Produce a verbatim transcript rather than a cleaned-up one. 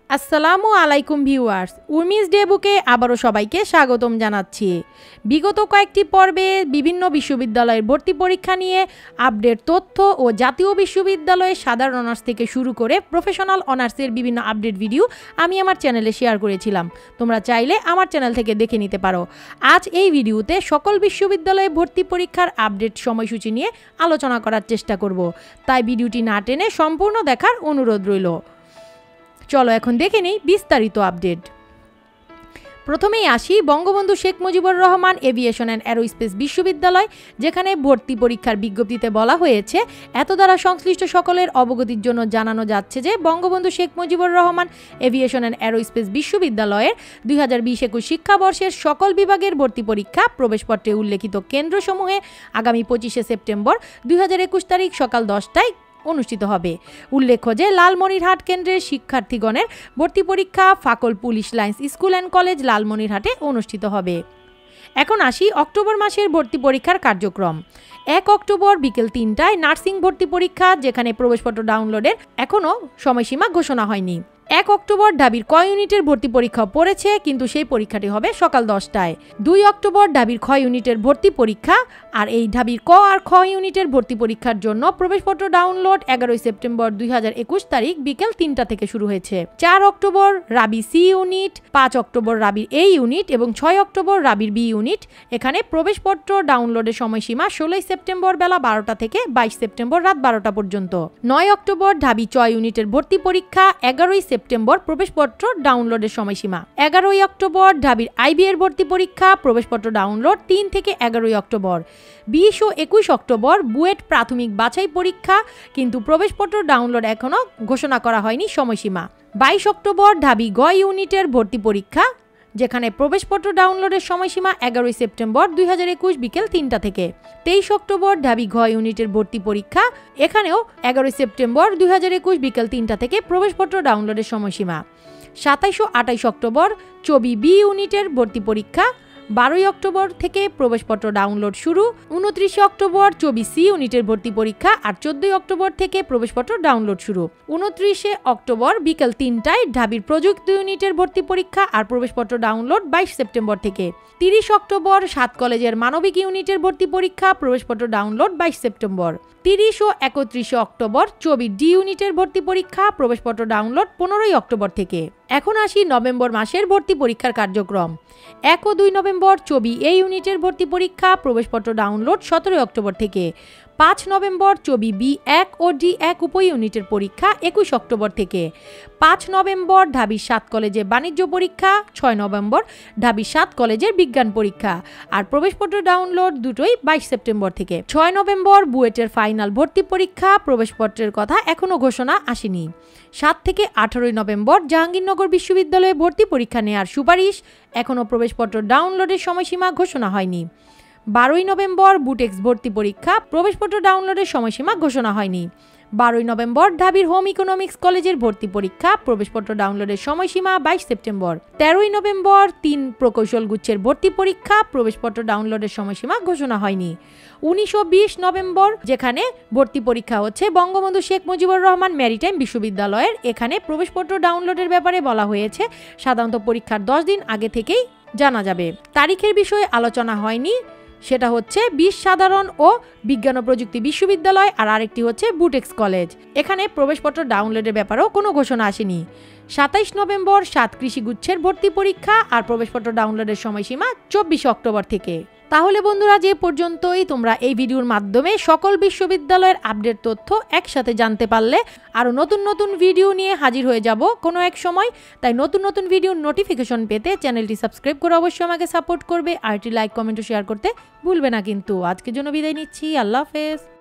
আসসালামু আলাইকুম viewers, Urmi's day বুকে আবারও সবাইকে স্বাগতম জানাচ্ছি। বিগত কয়েকটি পর্বে বিভিন্ন বিশ্ববিদ্যালয়ের ভর্তি পরীক্ষা নিয়ে আপডেট তথ্য ও জাতীয় বিশ্ববিদ্যালয়ে সাধারণ অনার্স থেকে শুরু করে প্রফেশনাল অনার্সের বিভিন্ন আপডেট ভিডিও আমি আমার চ্যানেলে শেয়ার করেছিলাম। তোমরা চাইলে আমার চ্যানেল থেকে দেখে নিতে পারো। আজ এই ভিডিওতে সকল বিশ্ববিদ্যালয়ে ভর্তি পরীক্ষার আপডেট সময়সূচি নিয়ে আলোচনা করার চেষ্টা করব, তাই ভিডিওটি না টেনে সম্পূর্ণ দেখার অনুরোধ রইল। চলো এখন দেখে নিই বিস্তারিত আপডেট। প্রথমেই আসি Bangabandhu Sheikh Mujibur Rahman aviation and aerospace বিশ্ববিদ্যালয়, যেখানে ভর্তি পরীক্ষার বিজ্ঞপ্তিতে বলা হয়েছে, এত দ্বারা সংশ্লিষ্ট সকলের অবগতির জন্য জানানো যাচ্ছে যে Bangabandhu Sheikh Mujibur Rahman aviation and aerospace বিশ্ববিদ্যালয়ের দুই হাজার বিশ একুশ শিক্ষাবর্ষের সকল বিভাগের ভর্তি পরীক্ষা প্রবেশপত্রে উল্লেখিত কেন্দ্রসমূহে আগামী পঁচিশে সেপ্টেম্বর দুই হাজার একুশ তারিখ সকাল দশটায় অনুষ্ঠিত হবে। উল্লেখ্য যে লালমনিরহাট কেন্দ্রের শিক্ষার্থীগণের ভর্তি পরীক্ষা ফাকল police lines school and college লালমনিরহাটে অনুষ্ঠিত হবে। এখন আসি অক্টোবর মাসের ভর্তি পরীক্ষার কার্যক্রম। এক অক্টোবর বিকেল তিনটায় নার্সিং ভর্তি পরীক্ষা, যেখানে প্রবেশপত্র ডাউনলোডের এখনও সময়সীমা ঘোষণা হয়নি। এক অক্টোবর ঢাবির ক ইউনিটের ভর্তি পরীক্ষা পড়েছে, কিন্তু সেই পরীক্ষাটি হবে সকাল দশটায়। দুই অক্টোবর ঢাবির খ ইউনিটের ভর্তি পরীক্ষা, আর এই ঢাবির ক আর খ ইউনিটের ভর্তি পরীক্ষার জন্য প্রবেশপত্র ডাউনলোড এগারোই সেপ্টেম্বর দুই হাজার একুশ তারিখ বিকেল তিনটা থেকে শুরু হয়েছে। চার অক্টোবর রাবি সি ইউনিট, পাঁচ অক্টোবর রাবির এ ইউনিট এবং ছয় অক্টোবর রাবির বি ইউনিট। এখানে প্রবেশপত্র ডাউনলোডের সময়সীমা ষোলোই সেপ্টেম্বর বেলা বারোটা থেকে বাইশ সেপ্টেম্বর রাত বারোটা পর্যন্ত। নয় অক্টোবর ঢাবি চ ইউনিটের ভর্তি পরীক্ষা, এগারোই সেপ্টেম্বর প্রবেশপত্র ডাউনলোডের সময়সীমা। এগারোই অক্টোবর ঢাবির আইবি এর ভর্তি পরীক্ষা, প্রবেশপত্র ডাউনলোড তিন থেকে এগারোই অক্টোবর। বিশ ও একুশ অক্টোবর বুয়েট প্রাথমিক বাছাই পরীক্ষা, কিন্তু প্রবেশপত্র ডাউনলোড এখনও ঘোষণা করা হয়নি সময়সীমা। বাইশ অক্টোবর ঢাবি গ ইউনিটের ভর্তি পরীক্ষা, যেখানে প্রবেশপত্র ডাউনলোডের সময়সীমা এগারোই সেপ্টেম্বর দুই হাজার একুশ বিকেল তিনটা থেকে। তেইশ অক্টোবর ঢাবি ঘ ইউনিটের ভর্তি পরীক্ষা, এখানেও এগারোই সেপ্টেম্বর দুই হাজার একুশ বিকেল তিনটা থেকে প্রবেশপত্র ডাউনলোডের সময়সীমা। সাতাইশ ও আটাইশ অক্টোবর চবি বি ইউনিটের ভর্তি পরীক্ষা, বারোই অক্টোবর থেকে প্রবেশপত্র ডাউনলোড শুরু। উনত্রিশে অক্টোবর চবি সি ইউনিটের ভর্তি পরীক্ষা, আর চোদ্দই অক্টোবর থেকে প্রবেশপত্র ডাউনলোড শুরু। উনত্রিশে অক্টোবর বিকেল তিনটায় ঢাবির প্রযুক্তি ইউনিটের ভর্তি পরীক্ষা আর প্রবেশপত্র ডাউনলোড বাইশ সেপ্টেম্বর থেকে। তিরিশ অক্টোবর সাত কলেজের মানবিক ইউনিটের ভর্তি পরীক্ষা, প্রবেশপত্র ডাউনলোড বাইশ সেপ্টেম্বর। তিরিশ ও একত্রিশে অক্টোবর চবি ডি ইউনিটের ভর্তি পরীক্ষা, প্রবেশপত্র ডাউনলোড পনেরোই অক্টোবর থেকে। এখন আসি নভেম্বর মাসের ভর্তি পরীক্ষার কার্যক্রম। এক ও দুই নভেম্বর চবি এ ইউনিটের ভর্তি পরীক্ষা, প্রবেশপত্র ডাউনলোড সতেরোই অক্টোবর থেকে। পাঁচ নভেম্বর চবি বি এক ও ডি এক উপ ইউনিটের পরীক্ষা, একুশ অক্টোবর থেকে। পাঁচ নভেম্বর ঢাবি সাত কলেজে বাণিজ্য পরীক্ষা, ছয় নভেম্বর ঢাবি সাত কলেজের বিজ্ঞান পরীক্ষা, আর প্রবেশপত্র ডাউনলোড দুটোই বাইশ সেপ্টেম্বর থেকে। ছয় নভেম্বর বুয়েটের ফাইনাল ভর্তি পরীক্ষা, প্রবেশপত্রের কথা এখনও ঘোষণা আসেনি। সাত থেকে আঠারোই নভেম্বর জাহাঙ্গীরনগর বিশ্ববিদ্যালয়ে ভর্তি পরীক্ষা নেওয়ার সুপারিশ, এখনও প্রবেশপত্র ডাউনলোডের সময়সীমা ঘোষণা হয়নি। বারোই নভেম্বর বুটেক্স ভর্তি পরীক্ষা, প্রবেশপত্র ডাউনলোডের সময়সীমা ঘোষণা হয়নি। বারোই নভেম্বর ঢাবির হোম ইকোনমিক্স কলেজের ভর্তি পরীক্ষা, প্রবেশপত্র ডাউনলোডের সময়সীমা বাইশ সেপ্টেম্বর। তেরোই নভেম্বর তিন প্রকৌশল গুচ্ছের ভর্তি পরীক্ষা, প্রবেশপত্র ডাউনলোডের সময়সীমা ঘোষণা হয়নি। উনিশ ও বিশ নভেম্বর যেখানে ভর্তি পরীক্ষা হচ্ছে বঙ্গবন্ধু শেখ মুজিবুর রহমান ম্যারিটাইম বিশ্ববিদ্যালয়ের, এখানে প্রবেশপত্র ডাউনলোডের ব্যাপারে বলা হয়েছে সাধারণত পরীক্ষার দশ দিন আগে থেকেই জানা যাবে। তারিখের বিষয়ে আলোচনা হয়নি, সেটা হচ্ছে বিশ সাধারণ ও বিজ্ঞান ও প্রযুক্তি বিশ্ববিদ্যালয়, আর আরেকটি হচ্ছে বুটেক্স কলেজ। এখানে প্রবেশপত্র ডাউনলোডের ব্যাপারেও কোনো ঘোষণা আসেনি। সাতাইশ নভেম্বর সাত কৃষিগুচ্ছের ভর্তি পরীক্ষা, আর প্রবেশপত্র ডাউনলোডের সময়সীমা চব্বিশে অক্টোবর থেকে। তাহলে বন্ধুরা, যে পর্যন্তই তোমরা এই ভিডিওর মাধ্যমে সকল বিশ্ববিদ্যালয়ের আপডেট তথ্য একসাথে জানতে পারলে, আরও নতুন নতুন ভিডিও নিয়ে হাজির হয়ে যাব কোনো এক সময়। তাই নতুন নতুন ভিডিওর নোটিফিকেশন পেতে চ্যানেলটি সাবস্ক্রাইব করে অবশ্যই আমাকে সাপোর্ট করবে, আর এটি লাইক কমেন্ট ও শেয়ার করতে ভুলবে না। কিন্তু আজকের জন্য বিদায় নিচ্ছি, আল্লাহ হাফেজ।